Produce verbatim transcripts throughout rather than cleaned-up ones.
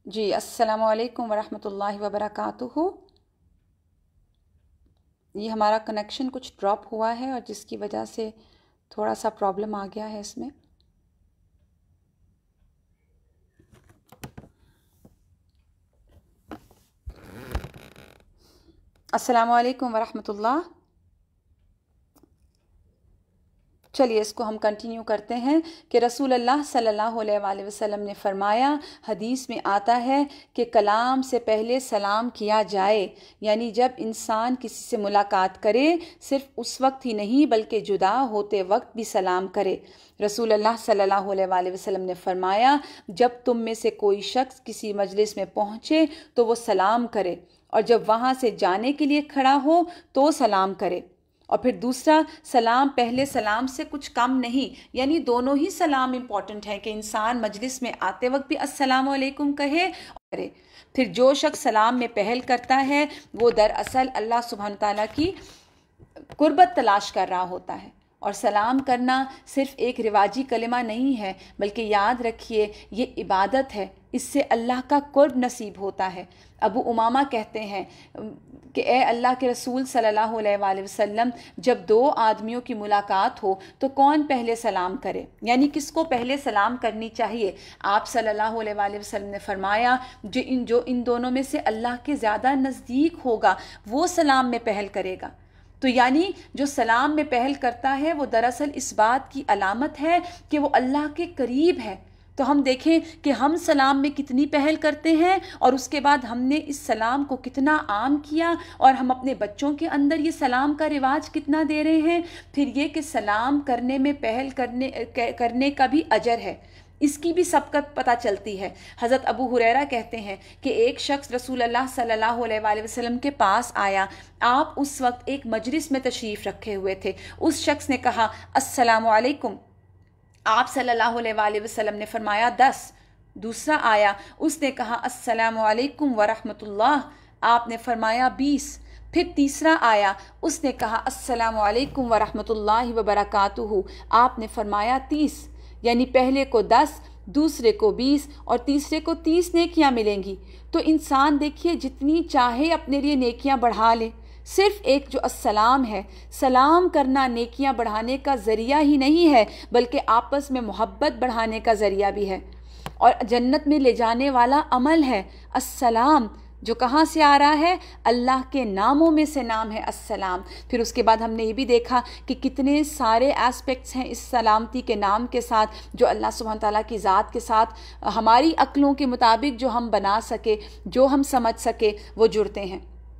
जी, अस्सलामु अलैकुम वरहमतुल्लाहि वबरकातुहू। ये हमारा कनेक्शन कुछ ड्रॉप हुआ है और जिसकी वजह से थोड़ा सा प्रॉब्लम आ गया है इसमें। अस्सलामु अलैकुम वरहमतुल्लाह। चलिए इसको हम कंटिन्यू करते हैं कि रसूल अल्लाह सल्लल्लाहु अलैहि वसल्लम ने फरमाया, हदीस में आता है कि कलाम से पहले सलाम किया जाए, यानी जब इंसान किसी से मुलाकात करे सिर्फ उस वक्त ही नहीं बल्कि जुदा होते वक्त भी सलाम करे। रसूल अल्लाह सल्लल्लाहु अलैहि वसल्लम ने फरमाया, जब तुम में से कोई शख्स किसी मजलिस में पहुँचे तो वो सलाम करे, और जब वहाँ से जाने के लिए खड़ा हो तो सलाम करे। और फिर दूसरा, सलाम पहले सलाम से कुछ कम नहीं, यानी दोनों ही सलाम इम्पॉर्टेंट है कि इंसान मजलिस में आते वक्त भी अस्सलाम वालेकुम कहे और करे। फिर जो शख्स सलाम में पहल करता है वो दरअसल अल्लाह सुब्हान ताला की कुर्बत तलाश कर रहा होता है। और सलाम करना सिर्फ एक रिवाजी कलिमा नहीं है, बल्कि याद रखिए ये इबादत है, इससे अल्लाह का कुर्ब नसीब होता है। अबू उमामा कहते हैं कि ए अल्लाह के रसूल सल्लल्लाहु अलैहि वसल्लम, जब दो आदमियों की मुलाकात हो तो कौन पहले सलाम करे, यानी किसको पहले सलाम करनी चाहिए। आप सल्लल्लाहु अलैहि वसल्लम ने फरमाया, जो इन जो इन दोनों में से अल्लाह के ज़्यादा नज़दीक होगा वो सलाम में पहल करेगा। तो यानी जो सलाम में पहल करता है वो दरअसल इस बात की अलामत है कि वो अल्लाह के करीब है। तो हम देखें कि हम सलाम में कितनी पहल करते हैं और उसके बाद हमने इस सलाम को कितना आम किया, और हम अपने बच्चों के अंदर ये सलाम का रिवाज कितना दे रहे हैं। फिर ये कि सलाम करने में पहल करने करने का भी अजर है, इसकी भी सबकत पता चलती है। हज़रत अबू हुरैरा कहते हैं कि एक शख्स रसूल अल्लाह सल्लल्लाहु अलैहि वसल्लम के पास आया। आप उस वक्त एक मजलिस में तशरीफ़ रखे हुए थे। उस शख्स ने कहा अस्सलामु अलैकुम। आप सल्लल्लाहु अलैहि वसल्लम ने फरमाया दस। दूसरा आया, उसने कहा अस्सलामु अलैकुम वरहमतुल्लाह। आपने फरमाया बीस। फिर तीसरा आया, उसने कहा अस्सलामु अलैकुम वरहमतुल्लाहि वबरकातुहू। आपने फरमाया तीस, यानी पहले को दस, दूसरे को बीस और तीसरे को तीस नेकियां मिलेंगी। तो इंसान देखिए जितनी चाहे अपने लिए नेकियां बढ़ा ले। सिर्फ एक जो अस्सलाम है, सलाम करना नेकियां बढ़ाने का ज़रिया ही नहीं है, बल्कि आपस में मोहब्बत बढ़ाने का ज़रिया भी है और जन्नत में ले जाने वाला अमल है। अस्सलाम जो कहाँ से आ रहा है, अल्लाह के नामों में से नाम है अस्सलाम। फिर उसके बाद हमने ये भी देखा कि कितने सारे एस्पेक्ट्स हैं इस सलामती के नाम के साथ, जो अल्लाह सुब्हान ताला की ज़ात के साथ हमारी अक्लों के मुताबिक जो हम बना सके, जो हम समझ सके, वो जुड़ते हैं।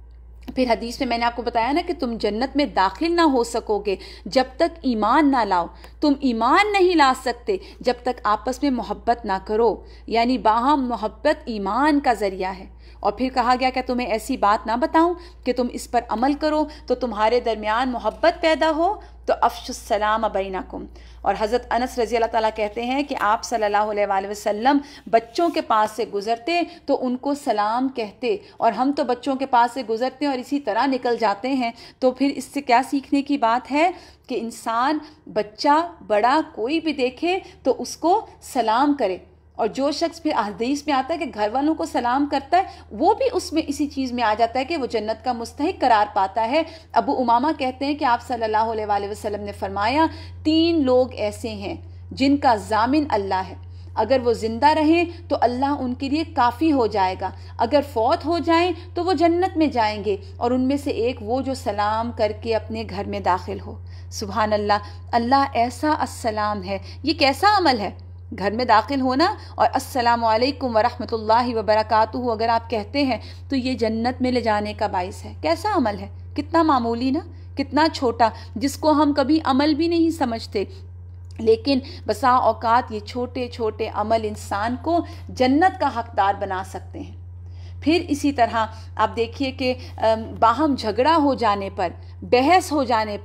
फिर हदीस में मैंने आपको बताया ना कि तुम जन्नत में दाखिल ना हो सकोगे जब तक ईमान ना लाओ। तुम ईमान नहीं ला सकते जब तक आपस में मोहब्बत ना करो, यानी बाहम मोहब्बत ईमान का ज़रिया है। और फिर कहा गया कि तुम्हें ऐसी बात ना बताऊं कि तुम इस पर अमल करो तो तुम्हारे दरमियान मोहब्बत पैदा हो, तो अफ़शुस सलाम बैनकुम। और हज़रत अनस रज़ी अल्लाह ताला कहते हैं कि आप सल्लल्लाहु अलैहि वसल्लम बच्चों के पास से गुज़रते तो उनको सलाम कहते, और हम तो बच्चों के पास से गुज़रते हैं और इसी तरह निकल जाते हैं। तो फिर इससे क्या सीखने की बात है कि इंसान, बच्चा बड़ा कोई भी देखे तो उसको सलाम करे। और जो शख्स फिर हदीस में आता है कि घर वालों को सलाम करता है, वो भी उसमें इसी चीज़ में आ जाता है कि वो जन्नत का मुस्तहिक करार पाता है। अबू उमामा कहते हैं कि आप सल्लल्लाहु अलैहि वसल्लम ने फरमाया, तीन लोग ऐसे हैं जिनका जामिन अल्लाह है। अगर वो ज़िंदा रहें तो अल्लाह उनके लिए काफ़ी हो जाएगा, अगर फौत हो जाएं तो वो जन्नत में जाएंगे। और उनमें से एक वो जो सलाम करके अपने घर में दाखिल हो। सुभान अल्लाह, अल्लाह ऐसा अस्सलाम है। ये कैसा अमल है, घर में दाखिल होना और अस्सलामु अलैकुम वरहमतुल्लाहि वबरकातुहू अगर आप कहते हैं तो ये जन्नत में ले जाने का बाइस है। कैसा अमल है, कितना मामूली ना, कितना छोटा, जिसको हम कभी अमल भी नहीं समझते, लेकिन बसा औकात ये छोटे छोटे अमल इंसान को जन्नत का हकदार बना सकते हैं। फिर इसी तरह आप देखिए कि बाहम झगड़ा हो जाने पर, बहस हो जाने पर,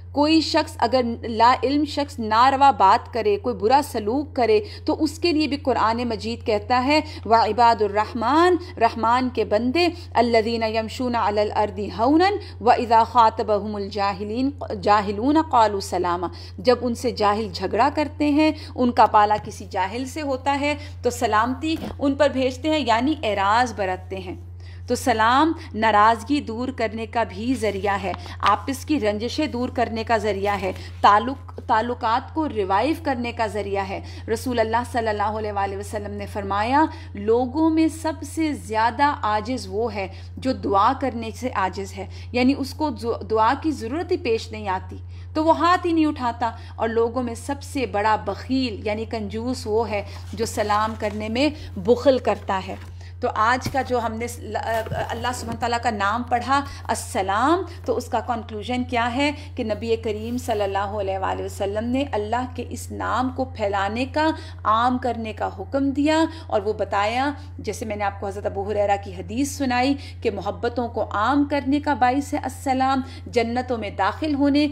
کوئی شخص اگر لا علم شخص ناروا بات کرے، کوئی برا سلوک کرے، تو اس کے لیے بھی قرآن مجید کہتا ہے وعباد الرحمن، رحمان کے بندے الذین یمشون علی الارض ہونا واذا خاطبہم الجاہلین جاہلون قالوا سلاما، جب ان سے جاہل جھگڑا کرتے ہیں، ان کا پالا کسی جاہل سے ہوتا ہے تو سلامتی ان پر بھیجتے ہیں، یعنی اعراض برتتے ہیں۔ تو سلام ناراضگی دور کرنے کا بھی ذریعہ ہے، آپس کی رنجشیں دور کرنے کا ذریعہ ہے، تعلق تعلقات کو ریوائیو کرنے کا ذریعہ ہے۔ رسول اللہ صلی اللہ علیہ وآلہ وسلم نے فرمایا لوگوں میں سب سے زیادہ عاجز وہ ہے جو دعا کرنے سے عاجز ہے، یعنی اس کو دعا کی ضرورت ہی پیش نہیں آتی تو وہ ہاتھ ہی نہیں اٹھاتا، اور لوگوں میں سب سے بڑا بخیل یعنی کنجوس وہ ہے جو سلام کرنے میں بخل کرتا ہے۔ تو آج کا جو ہم نے اللہ سبحانہ تعالیٰ کا نام پڑھا السلام، تو اس کا کنکلوژن کیا ہے کہ نبی کریم صلی اللہ علیہ وآلہ وسلم نے اللہ کے اس نام کو پھیلانے کا، عام کرنے کا حکم دیا، اور وہ بتایا جیسے میں نے آپ کو حضرت ابو ہریرہ کی حدیث سنائی کہ محبتوں کو عام کرنے کا باعث ہے السلام، جنتوں میں داخل ہونے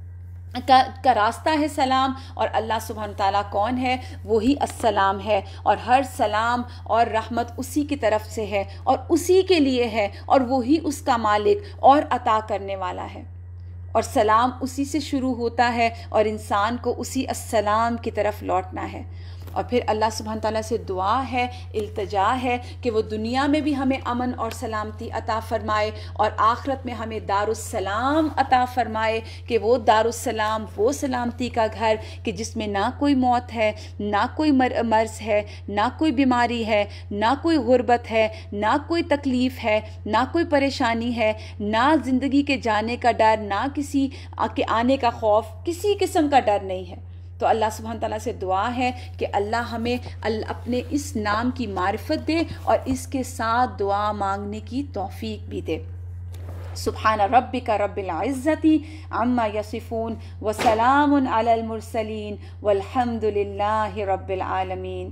کا, کا راستہ ہے سلام، اور اللہ سبحانہ تعالیٰ کون ہے؟ وہی السلام ہے، اور ہر سلام اور رحمت اسی کی طرف سے ہے اور اسی کے لیے ہے، اور وہی اس کا مالک اور عطا کرنے والا ہے، اور سلام اسی سے شروع ہوتا ہے اور انسان کو اسی السلام کی طرف لوٹنا ہے۔ اور پھر اللہ سبحانہ تعالیٰ سے دعا ہے، التجا ہے کہ وہ دنیا میں بھی ہمیں امن اور سلامتی عطا فرمائے، اور آخرت میں ہمیں دار السلام عطا فرمائے کہ وہ دار السلام، وہ سلامتی کا گھر کہ جس میں نہ کوئی موت ہے، نہ کوئی مرض ہے، نہ کوئی بیماری ہے، نہ کوئی غربت ہے، نہ کوئی تکلیف ہے، نہ کوئی پریشانی ہے، نہ زندگی کے جانے کا ڈر، نہ کسی کے آنے کا خوف، کسی قسم کا ڈر نہیں ہے۔ تو اللہ سبحانہ تعالیٰ سے دعا ہے کہ اللہ ہمیں اپنے اس نام کی معرفت دے اور اس کے ساتھ دعا مانگنے کی توفیق بھی دے۔ سبحان ربک رب العزت عما یصفون وسلام علی المرسلین والحمد للہ رب العالمین۔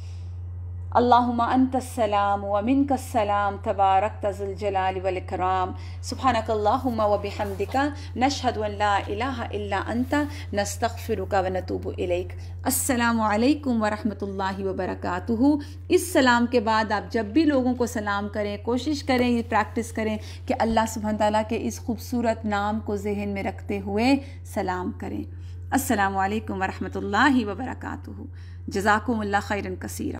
اللہم انت السلام ومنک السلام تبارکت ذو الجلال والاکرام۔ سبحانک اللہم وبحمدک نشہد ان لا الہ الا انت نستغفرک ونتوب الیک۔ السلام علیکم ورحمۃ اللہ وبرکاتہ۔ اس سلام کے بعد آپ جب بھی لوگوں کو سلام کریں، کوشش کریں، یہ پریکٹس کریں کہ اللہ سبحانہ تعالیٰ کے اس خوبصورت نام کو ذہن میں رکھتے ہوئے سلام کریں۔ السلام علیکم ورحمۃ اللہ وبرکاتہ۔ جزاکم اللہ خیرا کثیرا۔